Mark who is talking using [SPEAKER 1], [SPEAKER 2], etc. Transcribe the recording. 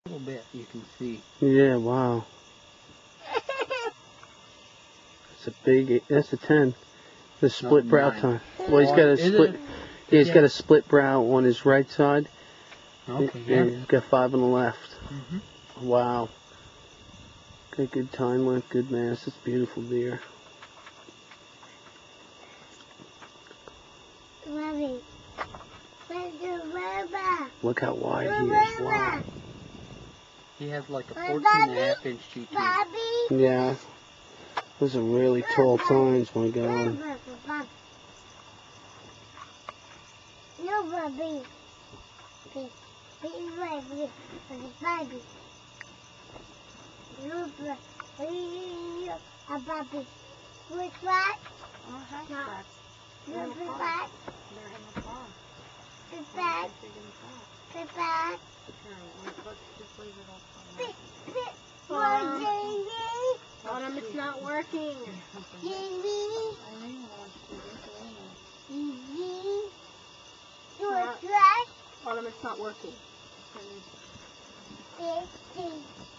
[SPEAKER 1] A little bit, you can see.
[SPEAKER 2] Yeah, wow. That's a 10. The split
[SPEAKER 1] No,
[SPEAKER 2] brow
[SPEAKER 1] 9.
[SPEAKER 2] time. Well, he's got a
[SPEAKER 1] Is
[SPEAKER 2] split.
[SPEAKER 1] it?
[SPEAKER 2] Yeah, he's got a split brow on his right side.
[SPEAKER 1] Okay,
[SPEAKER 2] And
[SPEAKER 1] yeah.
[SPEAKER 2] he's got 5 on the left.
[SPEAKER 1] Mm-hmm.
[SPEAKER 2] Wow. Got good time length, good mass. It's beautiful deer.
[SPEAKER 3] Mommy.
[SPEAKER 2] Look how wide he is. Wow.
[SPEAKER 1] He has like a 14.5-inch GT.
[SPEAKER 3] Bobby.
[SPEAKER 2] Yeah. Those are really tall tines, my God.
[SPEAKER 3] No, Bobby. Bobby. Bobby. No, Bobby. Which one? No. No, back. Get back. Get back.
[SPEAKER 4] Autumn, it's not working. Autumn, it's not working.